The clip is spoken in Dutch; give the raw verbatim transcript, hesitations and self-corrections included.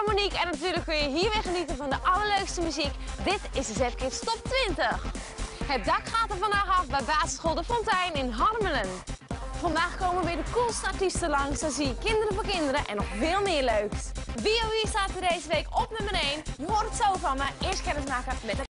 ben Monique en natuurlijk kun je hier weer genieten van de allerleukste muziek. Dit is de Zepkids Top twintig. Het dak gaat er vandaag af bij basisschool De Fontein in Harmelen. Vandaag komen weer de coolste artiesten langs, dan zie je kinderen voor kinderen en nog veel meer leuks. Wie oh wie staat er deze week op nummer één? Je hoort het zo van me. Eerst kennismaken met de